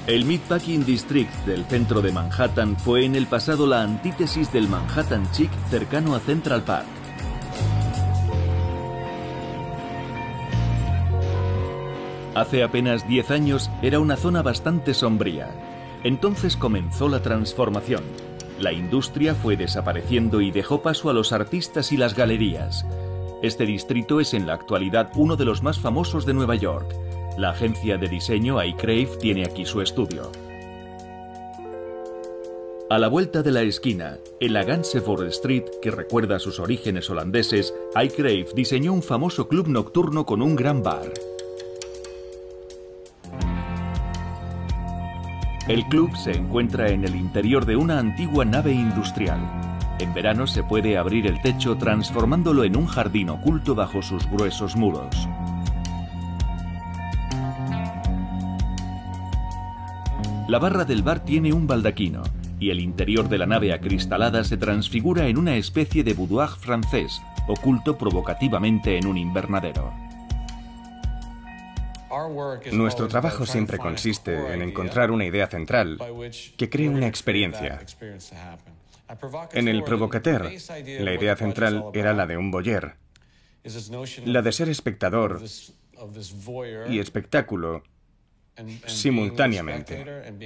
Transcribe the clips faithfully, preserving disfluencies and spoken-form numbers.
El Meatpacking District del centro de Manhattan fue en el pasado la antítesis del Manhattan chic cercano a Central Park. Hace apenas diez años era una zona bastante sombría. Entonces comenzó la transformación. La industria fue desapareciendo y dejó paso a los artistas y las galerías. Este distrito es en la actualidad uno de los más famosos de Nueva York. La agencia de diseño iCrave tiene aquí su estudio. A la vuelta de la esquina, en la Gansevoort Street, que recuerda sus orígenes holandeses, iCrave diseñó un famoso club nocturno con un gran bar. El club se encuentra en el interior de una antigua nave industrial. En verano se puede abrir el techo transformándolo en un jardín oculto bajo sus gruesos muros. La barra del bar tiene un baldaquino y el interior de la nave acristalada se transfigura en una especie de boudoir francés, oculto provocativamente en un invernadero. Nuestro trabajo siempre consiste en encontrar una idea central que cree una experiencia. En el Provocateur, la idea central era la de un voyeur, la de ser espectador y espectáculo simultáneamente.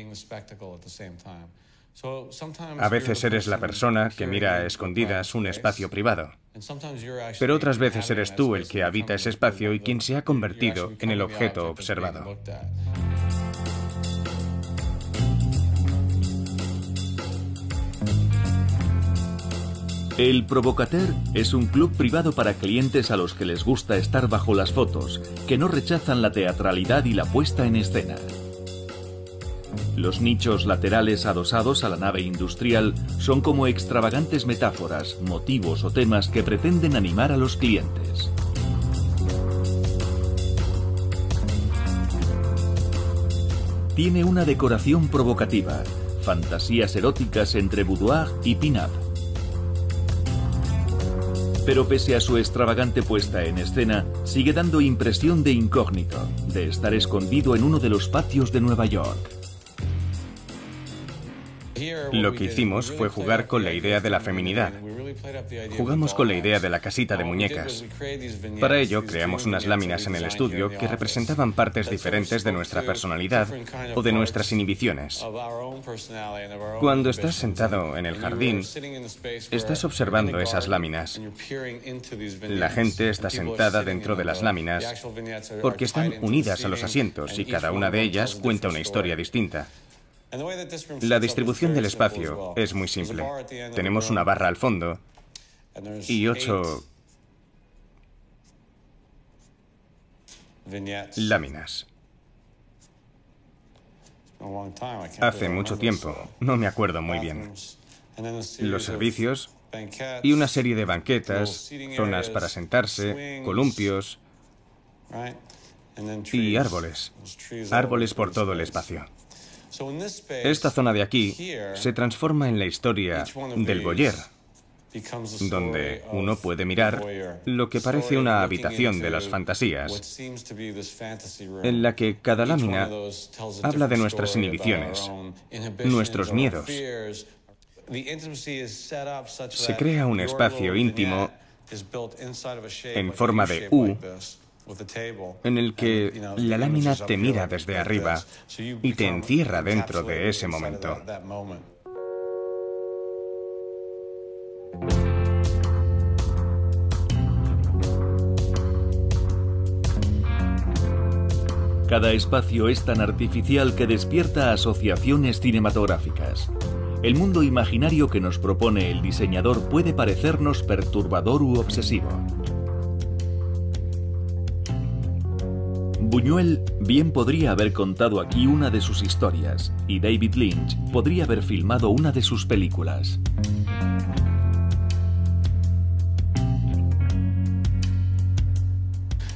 A veces eres la persona que mira a escondidas un espacio privado, pero otras veces eres tú el que habita ese espacio y quien se ha convertido en el objeto observado. El Provocateur es un club privado para clientes a los que les gusta estar bajo las fotos, que no rechazan la teatralidad y la puesta en escena. Los nichos laterales adosados a la nave industrial son como extravagantes metáforas, motivos o temas que pretenden animar a los clientes. Tiene una decoración provocativa, fantasías eróticas entre boudoir y pin-up. Pero pese a su extravagante puesta en escena, sigue dando impresión de incógnito, de estar escondido en uno de los patios de Nueva York. Lo que hicimos fue jugar con la idea de la feminidad. Jugamos con la idea de la casita de muñecas. Para ello, creamos unas láminas en el estudio que representaban partes diferentes de nuestra personalidad o de nuestras inhibiciones. Cuando estás sentado en el jardín, estás observando esas láminas. La gente está sentada dentro de las láminas porque están unidas a los asientos y cada una de ellas cuenta una historia distinta. La distribución del espacio es muy simple. Tenemos una barra al fondo y ocho láminas. Hace mucho tiempo, no me acuerdo muy bien. Los servicios y una serie de banquetas, zonas para sentarse, columpios y árboles. Árboles por todo el espacio. Esta zona de aquí se transforma en la historia del voyeur, donde uno puede mirar lo que parece una habitación de las fantasías, en la que cada lámina habla de nuestras inhibiciones, nuestros miedos. Se crea un espacio íntimo en forma de U, en el que la lámina te mira desde arriba y te encierra dentro de ese momento. Cada espacio es tan artificial que despierta asociaciones cinematográficas. El mundo imaginario que nos propone el diseñador puede parecernos perturbador u obsesivo. Buñuel bien podría haber contado aquí una de sus historias, y David Lynch podría haber filmado una de sus películas.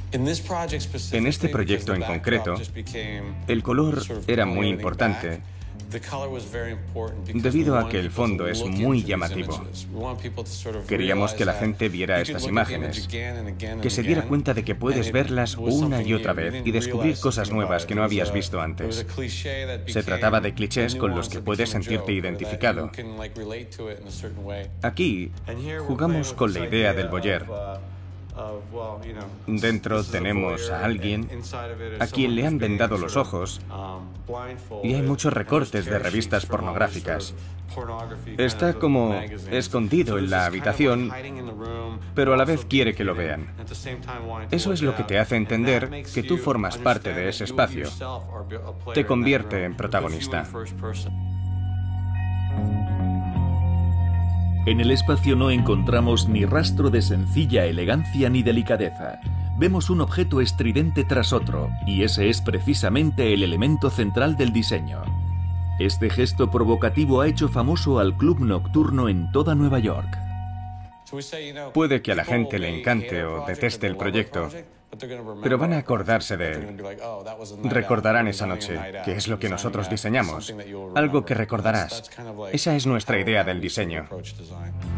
En este proyecto en concreto, el color era muy importante debido a que el fondo es muy llamativo. Queríamos que la gente viera estas imágenes, que se diera cuenta de que puedes verlas una y otra vez y descubrir cosas nuevas que no habías visto antes. Se trataba de clichés con los que puedes sentirte identificado. Aquí jugamos con la idea del voyeur. Dentro tenemos a alguien a quien le han vendado los ojos y hay muchos recortes de revistas pornográficas. Está como escondido en la habitación, pero a la vez quiere que lo vean. Eso es lo que te hace entender que tú formas parte de ese espacio. Te convierte en protagonista. En el espacio no encontramos ni rastro de sencilla elegancia ni delicadeza. Vemos un objeto estridente tras otro, y ese es precisamente el elemento central del diseño. Este gesto provocativo ha hecho famoso al club nocturno en toda Nueva York. Puede que a la gente le encante o deteste el proyecto, pero van a acordarse de él. Recordarán esa noche, que es lo que nosotros diseñamos. Algo que recordarás. Esa es nuestra idea del diseño.